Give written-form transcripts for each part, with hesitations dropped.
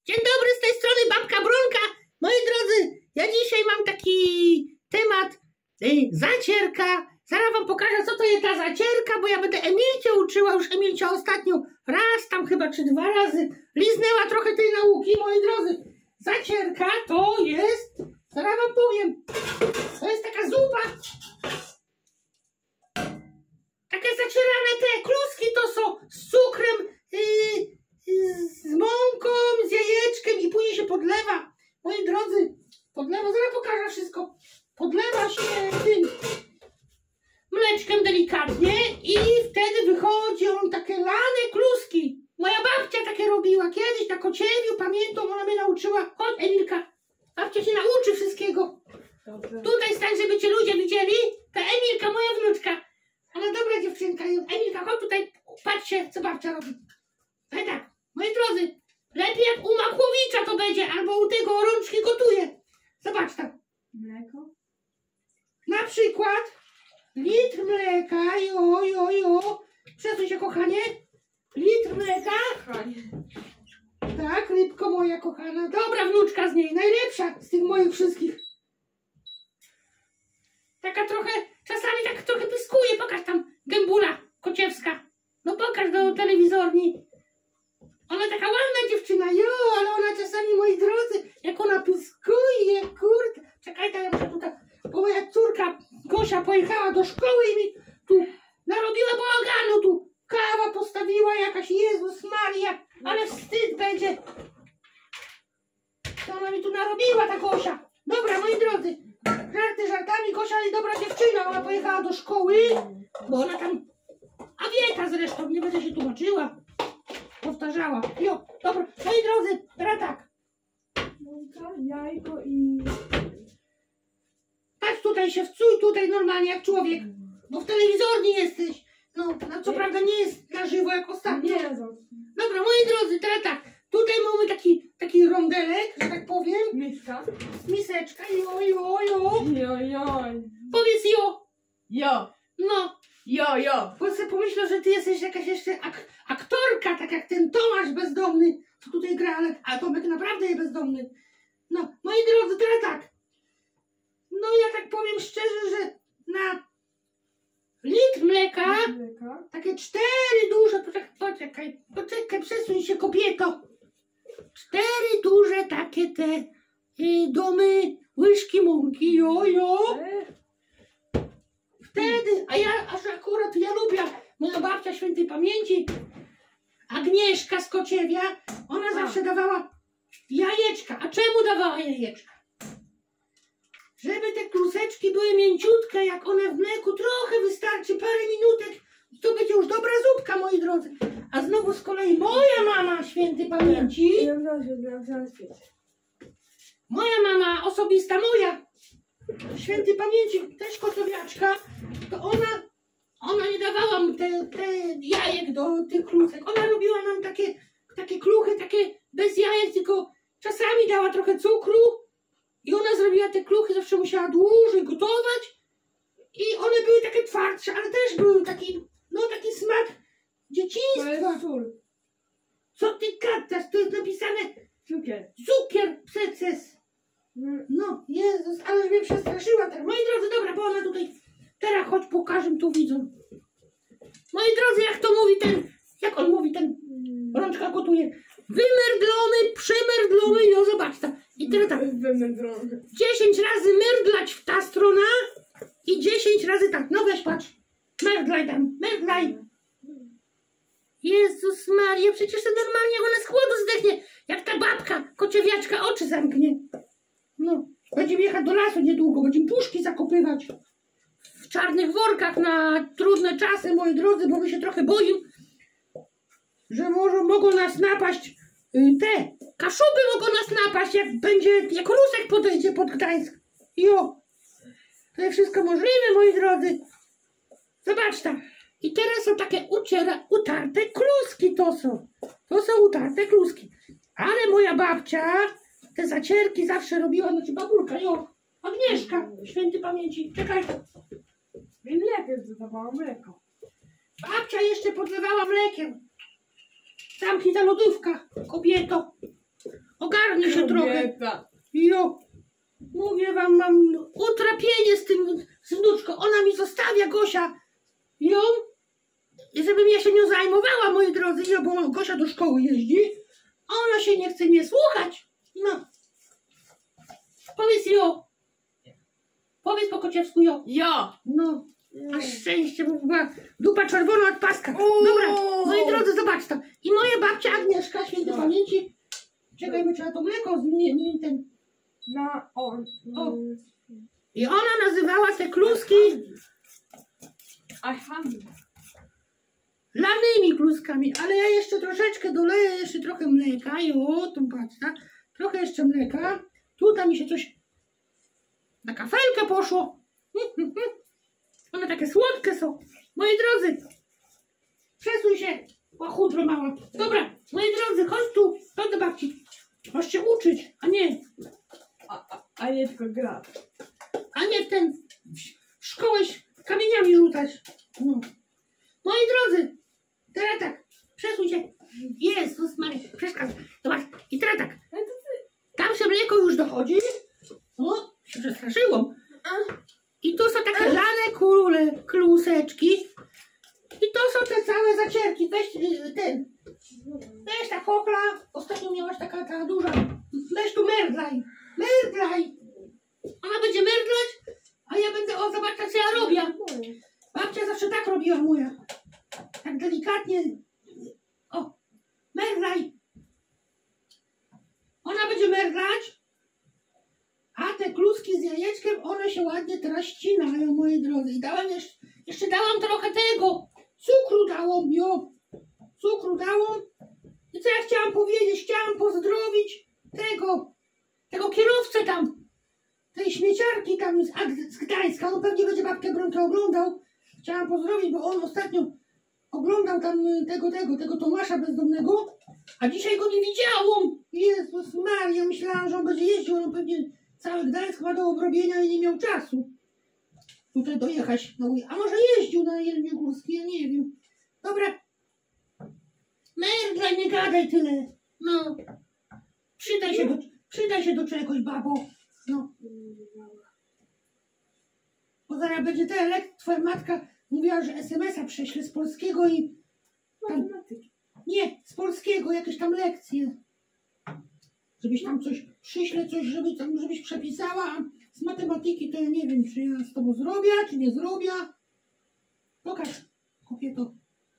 Dzień dobry, z tej strony babka Bronka. Moi drodzy, ja dzisiaj mam taki temat zacierka. Zaraz wam pokażę, co to jest ta zacierka, bo ja będę Emilcie uczyła. Już Emilcia ostatnio raz tam chyba czy 2 razy liznęła trochę tej nauki. Moi drodzy, zacierka to jest, zaraz wam powiem, to jest taka zupa. Takie zacierane te kluski to są z cukrem, z mąką, z jajeczkiem i później się podlewa. Moi drodzy, podlewa, zaraz pokażę wszystko. Podlewa się tym mleczkiem delikatnie i wtedy wychodzi on takie lane kluski. Moja babcia takie robiła kiedyś na Kociewiu, pamiętam, ona mnie nauczyła. Chodź Emilka, babcia się nauczy wszystkiego. Dobrze. Tutaj stań, żeby cię ludzie widzieli. To Emilka, moja wnuczka. Ale dobra dziewczynka, Emilka, chodź tutaj, patrzcie, co babcia robi. Tak, moi drodzy, lepiej jak u Makłowicza to będzie, albo u tego rączki gotuje. Zobacz tam. Mleko? Na przykład litr mleka, jo. Przesuń się, kochanie. Litr mleka. Kochanie. Tak, rybko moja kochana. Dobra wnuczka z niej, najlepsza z tych moich wszystkich. Taka trochę, czasami tak trochę pyskuje. Pokaż tam, gębula kociewska. No pokaż do telewizorni. Ona taka ładna dziewczyna, ale ona czasami, moi drodzy, jak ona pyskuje, kurde. Czekaj, ja muszę tutaj, bo moja córka Gosia pojechała do szkoły i mi tu narobiła bałaganu, tu kawa postawiła jakaś, Jezus Maria, ale wstyd będzie. To ona mi tu narobiła, ta Gosia. Dobra, moi drodzy, żarty żartami, Gosia jest dobra dziewczyna, ona pojechała do szkoły, bo ona tam, a wieta zresztą, nie będę się tłumaczyła. Powtarzała. Dobra, moi drodzy, teraz tak. Jajko i... Patrz tutaj się wcuj, tutaj normalnie jak człowiek, bo w telewizorni jesteś. No co prawda nie jest na żywo jak ostatnio. Nie, dobra, moi drodzy, teraz tak. Tutaj mamy taki rondelek, że tak powiem. miska. Miseczka, jo. Joj. Powiedz jo. Jo. No. Jo. Bo sobie pomyślę, że ty jesteś jakaś jeszcze aktorka, tak jak ten Tomasz bezdomny, co tutaj gra, ale Tomek naprawdę jest bezdomny. No, moi drodzy, teraz tak. No ja tak powiem szczerze, że na litr mleka, takie 4 duże, poczekaj, przesuń się kobieto. 4 duże takie te domy łyżki mąki, jo. Wtedy, a ja akurat lubię, moja babcia świętej pamięci, Agnieszka z Kociewia, ona zawsze dawała jajeczka. A czemu dawała jajeczka? Żeby te kluseczki były mięciutkie, jak one w mleku, trochę wystarczy, parę minutek i to będzie już dobra zupka, moi drodzy. A znowu z kolei moja mama świętej pamięci, moja mama osobista, moja świętej pamięci, też kociowiaczka, to ona nie dawała mi te jajek do tych klusek. Ona robiła nam takie kluchy, takie bez jajek, tylko czasami dała trochę cukru i ona zrobiła te kluchy, zawsze musiała dłużej gotować i one były takie twardsze, ale też były taki smak dzieciństwa. To jest sól. Co ty gadasz? To jest napisane cukier preces. No, Jezus, ale mnie przestraszyła tak. Moi drodzy, dobra, bo ona tutaj, teraz chodź pokażę tu widzą. Moi drodzy, jak on mówi ten, rączka gotuje. Wymerdlony, przemerdlony, zobacz tam. I teraz tak, 10 razy merdlać w ta strona i 10 razy tak. No weź patrz, merdlaj. Jezus Maria, przecież to normalnie ona z chłodu zdechnie, jak ta babka, kociewiaczka oczy zamknie. No, będziemy jechać do lasu niedługo, będziemy puszki zakopywać w czarnych workach na trudne czasy, moi drodzy, bo my się trochę boimy, że mogą nas napaść te kaszuby mogą nas napaść, jak Rusek podejdzie pod Gdańsk. To jest wszystko możliwe, moi drodzy. Zobacz tam. I teraz są takie utarte kluski, to są utarte kluski. Ale moja babcia te zacierki zawsze robiła, znaczy babulka, Agnieszka, świętej pamięci, czekaj. I mlekiem dodawała mleko. Babcia jeszcze podlewała mlekiem. Zamknij ta lodówka, kobieto. ogarnie się trochę. Kobieta. Jo, mówię wam, mam utrapienie z wnuczką. Ona mi zostawia, Gosia, ją, żebym ja się nią zajmowała, moi drodzy, jo, bo Gosia do szkoły jeździ, a ona się nie chce mnie słuchać. No. Powiedz jo. Powiedz po kociewsku jo. Jo. No. Aż szczęście, bo była dupa czerwona od paska. Dobra, moi drodzy, zobaczcie. I moja babcia Agnieszka, świętej pamięci. Czekaj, bo trzeba to mleko zmienić. Na on. O. I ona nazywała te kluski lanymi kluskami, ale ja jeszcze troszeczkę doleję, jeszcze trochę mleka. Jo, tu patrz, tak? Trochę jeszcze mleka. Tutaj mi się coś na kafelkę poszło. One takie słodkie są. Moi drodzy, przesuń się, łachudro mała. Dobra, moi drodzy, chodź tu, chodź do babci. Masz się uczyć, a nie, A nie tylko gra. a nie w ten w szkołę kamieniami rzucać. No. Moi drodzy, teraz tak, przesuń się. Jezus Maria, przeszkadza. Zobacz, i teraz tak, tam się mleko już dochodzi. O, się przestraszyłam. I tu są takie lane kluseczki. I to są te całe zacierki. Weź weź ta chokla. Ostatnio miałaś taka duża. Weź tu merdlaj. Merdlaj. Ona będzie merdlać, a ja będę, o zobacz co ja robię. Babcia zawsze tak robiła moja. Tak delikatnie. O, merdlaj. Ona będzie merdlać. A te kluski z jajeczkiem, one się ładnie teraz ścinają, moi drodzy. I dałam jeszcze dałam trochę tego. Cukru dałam, jo. Cukru dałam. I co ja chciałam powiedzieć? Chciałam pozdrowić tego kierowcę tam. Tej śmieciarki tam z Gdańska. On pewnie będzie babkę Bronkę oglądał. Chciałam pozdrowić, bo on ostatnio oglądał tam tego Tomasza bezdomnego. A dzisiaj go nie widziałam. Jezus Maria, myślałam, że on będzie jeździł. On pewnie cały Gdańsk ma do obrobienia i nie miał czasu tutaj dojechać. A może jeździł na Jeleniogórski, ja nie wiem. Dobra. Merdlaj, nie gadaj tyle. No. Przydaj się do czegoś, babo. No. Bo zaraz będzie twoja matka mówiła, że SMS-a prześle z polskiego i... Tam, nie, z polskiego, jakieś tam lekcje. Żebyś tam coś, przyślę coś, żebyś przepisała, a z matematyki to ja nie wiem, czy ja z tobą zrobię, czy nie zrobię. Pokaż, kobieto.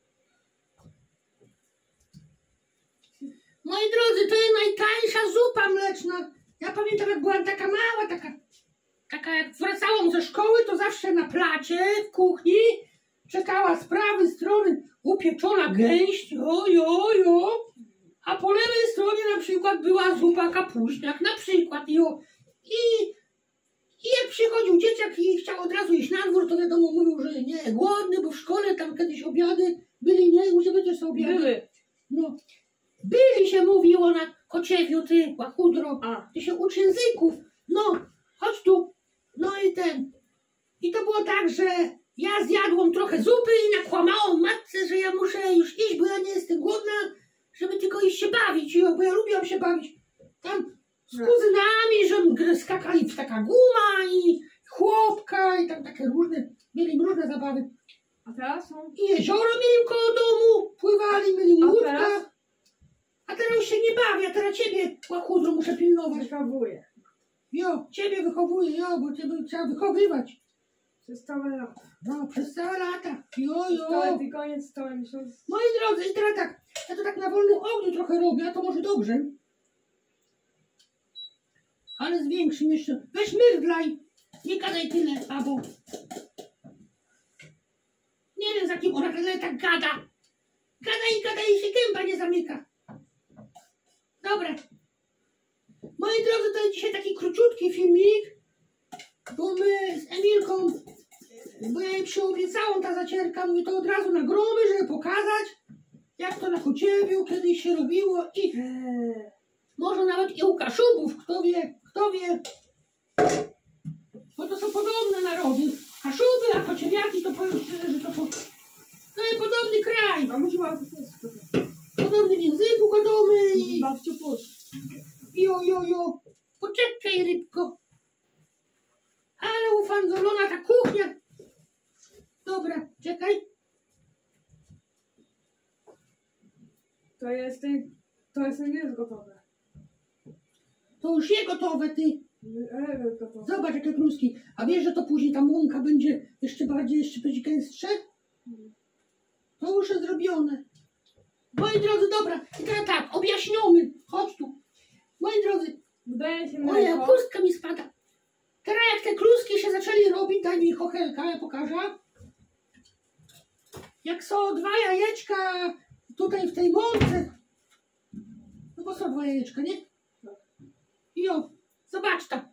Moi drodzy, to jest najtańsza zupa mleczna. Ja pamiętam, jak byłam taka mała, taka jak wracałam ze szkoły, to zawsze na placie, w kuchni czekała z prawej strony upieczona gęś, jo. A po lewej stronie na przykład była zupa kapuśniak, na przykład, jo. I jak przychodził dzieciak i chciał od razu iść na dwór, to wiadomo, mówił, że nie, głodny, bo w szkole tam kiedyś obiady byli, nie, u ciebie też są obiady. Były. No. Byli się mówiło na Kociewiu, ty, łachudro. Ty się uczy języków. No, chodź tu. No i to było tak, że ja zjadłam trochę zupy i nakłamałam matce, że ja muszę już iść, bo ja nie jestem głodna, żeby tylko iść się bawić, bo ja lubiłam się bawić. Tam z kuzynami, że skakali w taka guma i chłopka i tam takie mieli różne zabawy. A teraz są? I jezioro mieli koło domu, pływali, mieli łódka. A teraz już się nie bawię, a teraz ciebie, łachudro, muszę pilnować. Wychowuję. Jo, ciebie wychowuję, bo ciebie trzeba wychowywać. Przez całe lata. No, przez całe lata. Jo. Cały tygodniec, cały miesiąc. Moi drodzy, i teraz tak, ja to tak na wolnym ogniu trochę robię, a to może dobrze. Ale zwiększym jeszcze. Weź mydlaj. Nie gadaj tyle, babo. Nie wiem, za kim ona tyle tak gada. Gada i się gęba nie zamyka. Dobra. Moi drodzy, to jest dzisiaj taki króciutki filmik, bo my z Emilką, bo ja jej przyobiecałam ta zacierka, mówię, to od razu na gromy, żeby pokazać, jak to na Kociewiu kiedyś się robiło i może nawet i u Kaszubów, kto wie, bo to są podobne narody. Kaszuby, a Kociewiaki to powiem szczerze, że to jest podobny kraj. A może była to Podobny w języku gadamy i... Babciu puść. Jo. Poczekaj, rybko. Ale ufanzolona ta kuchnia. Dobra, czekaj. To jest nie jest gotowe. To już jest gotowe, ty. Gotowe. Zobacz, jakie kluski. A wiesz, że to później ta mąka będzie jeszcze będzie gęstsze? To już jest zrobione. Moi drodzy, dobra. I teraz tak, objaśniamy. Chodź tu. Moi drodzy, Dodaje się moja mleko. chustka mi spada. Teraz jak te kluski się zaczęli robić, daj mi chochelka, ja pokażę. Jak są 2 jajeczka tutaj w tej mące. No bo są 2 jajeczka, nie? Jo, zobacz tam.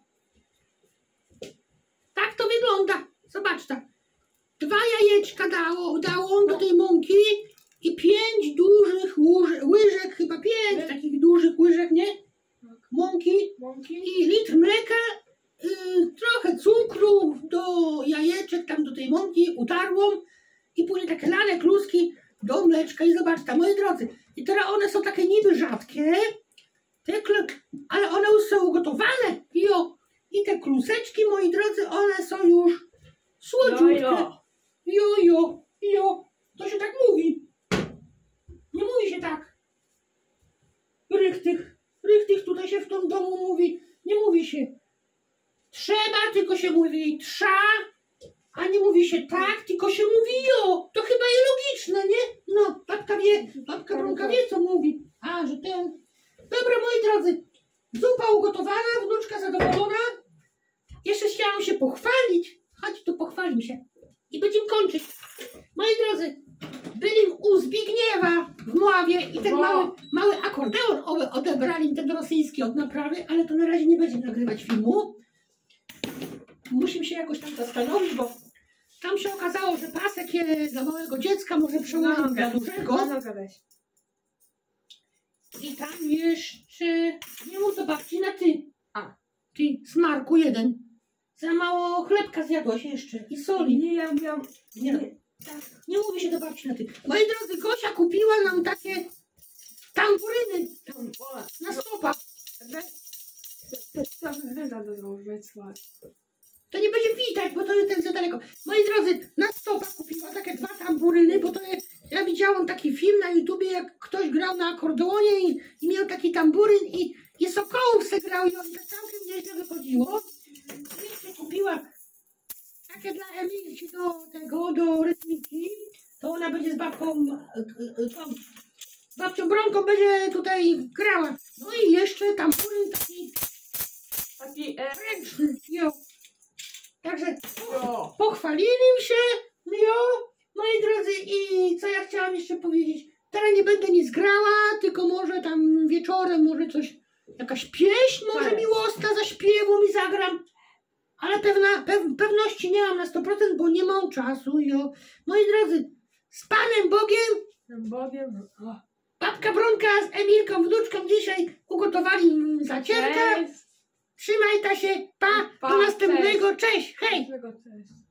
Tak to wygląda. Zobacz tam. 2 jajeczka dało on do tej mąki i 5 dużych łyżek, chyba 5 takich dużych łyżek, nie? Mąki i litr mleka, trochę cukru do jajeczek, tam do tej mąki utarłam i później takie lane kluski do mleczka i zobacz tam, moi drodzy. I teraz one są takie niby rzadkie, ale one już są ugotowane. Jo. I te kluseczki, moi drodzy, one są już słodziutkie. Jo. To się tak mówi. Nie mówi się tak. Rychtych tutaj się w tym domu mówi. Nie mówi się trzeba, tylko się mówi trza, a nie mówi się tak, tylko się mówi jo. To chyba jest logiczne, nie? No, babka Bronka wie, co mówi. A, że ten... Dobra, moi drodzy, zupa ugotowana, wnuczka zadowolona. Jeszcze chciałam się pochwalić. Chodź tu, pochwalim się. I będziemy kończyć. Moi drodzy, byli u Zbigniewa w Mławie i ten mały akordeon odebrali, ten rosyjski od naprawy, ale to na razie nie będziemy nagrywać filmu. Musimy się jakoś tam zastanowić, bo tam się okazało, że pasek jest dla małego dziecka, może przełożyć dla dużego. I tam jeszcze, nie mów do babci na ty. Ty, smarku jeden. Za mało chlebka zjadłaś jeszcze i soli. Nie, ja mówiłam... Nie mówi się do babci na ty. Moi drodzy, Gosia kupiła nam takie tamburyny na stopach. To nie będzie widać, bo to jest za daleko. Moi drodzy, na stopach kupiła takie 2 tamburyny, bo to jest, ja widziałam taki film na YouTubie, jak ktoś grał na akordeonie i miał taki tamburyn i sokołów se grał i on to całkiem nieźle wychodziło. Jeszcze kupiła takie dla Emilki do rytmiki, to ona będzie z babcią Bronką będzie tutaj grała. No i jeszcze tamburyn taki ręczny, jo. Także pochwalili się, moi drodzy, i co ja chciałam jeszcze powiedzieć. Teraz nie będę nic grała, tylko może tam wieczorem, może coś, jakaś pieśń może miłosna zaśpiewam i zagram. Ale pewności nie mam na 100%, bo nie mam czasu, jo. Moi drodzy, z Panem Bogiem, babka Bronka z Emilką, wnuczką dzisiaj ugotowali zacierkę. Trzymaj ta się, pa, do następnego, cześć, hej! Cześć.